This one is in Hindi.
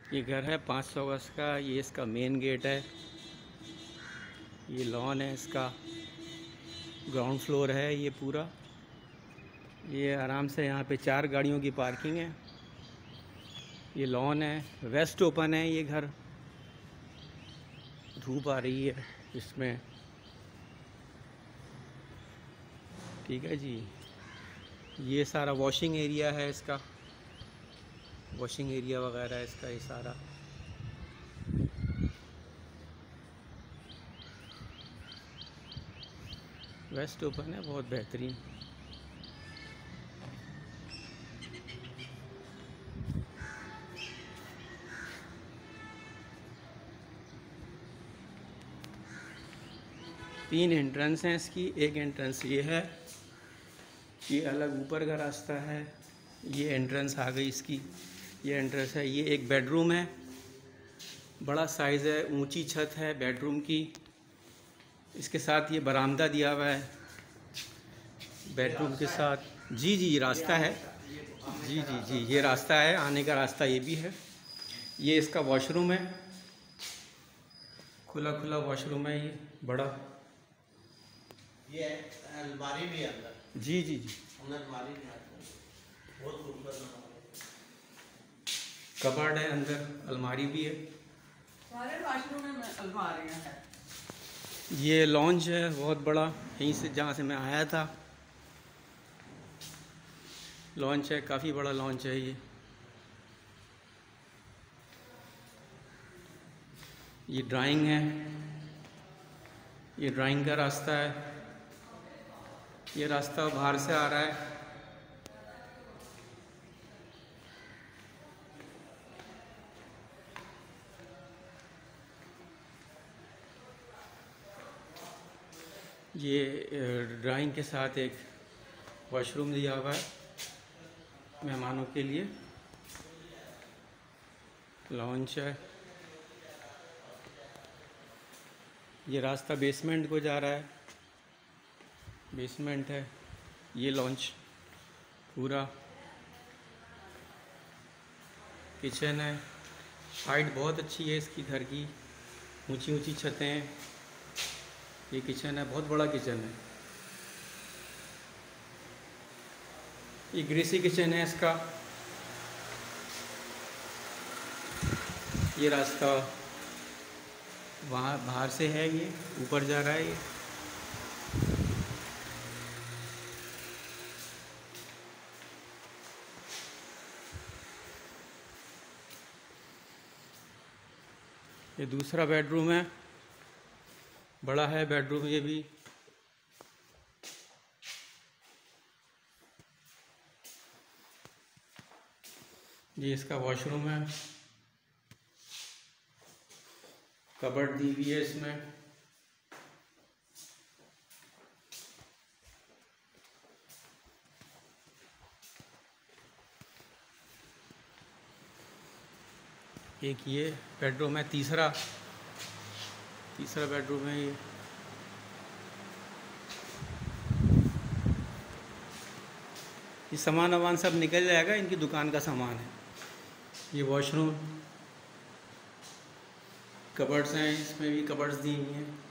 ये घर है 500 गज का। ये इसका मेन गेट है। ये लॉन है इसका। ग्राउंड फ्लोर है ये पूरा। ये आराम से यहाँ पे 4 गाड़ियों की पार्किंग है। ये लॉन है। वेस्ट ओपन है ये घर। धूप आ रही है इसमें। ठीक है जी। ये सारा वॉशिंग एरिया है इसका। वॉशिंग एरिया वगैरह इसका ये सारा। वेस्ट ओपन है, बहुत बेहतरीन। तीन एंट्रेंस हैं इसकी। एक एंट्रेंस ये है, ये अलग ऊपर का रास्ता है। ये एंट्रेंस आ गई इसकी। ये एंट्रेंस है। ये एक बेडरूम है, बड़ा साइज़ है, ऊंची छत है बेडरूम की। इसके साथ ये बरामदा दिया हुआ है बेडरूम के साथ। जी जी रास्ता है। जी जी जी ये रास्ता है, आने का रास्ता ये भी है। ये इसका वॉशरूम है, खुला खुला वॉशरूम है ये बड़ा। ये अलमारी भी है अंदर। जी जी जी अलमारी भी है, बहुत खूबसूरत कबर्ड है अंदर, अलमारी भी है। सारे वाशरूम में अलमारियां हैं। ये लॉन्च है बहुत बड़ा, यहीं से जहाँ से मैं आया था। लॉन्च है, काफ़ी बड़ा लॉन्च है ये। ये ड्राइंग है। ये ड्राइंग का रास्ता है। ये रास्ता बाहर से आ रहा है। ये ड्राइंग के साथ एक वॉशरूम दिया हुआ है मेहमानों के लिए। लॉन्च है। ये रास्ता बेसमेंट को जा रहा है। बेसमेंट है ये लॉन्च पूरा। किचन है। हाइट बहुत अच्छी है इसकी घर की, ऊंची ऊंची छतें हैं। ये किचन है, बहुत बड़ा किचन है। ये ग्रेसी किचन है इसका। ये रास्ता वहाँ बाहर से है, ये ऊपर जा रहा है। ये दूसरा बेडरूम है, बड़ा है बेडरूम ये भी। ये इसका वॉशरूम है। कबर्ड दी हुई है इसमें। एक ये बेडरूम है, तीसरा बेडरूम है ये। ये सामान वामान सब निकल जाएगा, इनकी दुकान का सामान है। ये वॉशरूम, कबर्ड्स हैं, इसमें भी कबर्ड्स दी हुई हैं।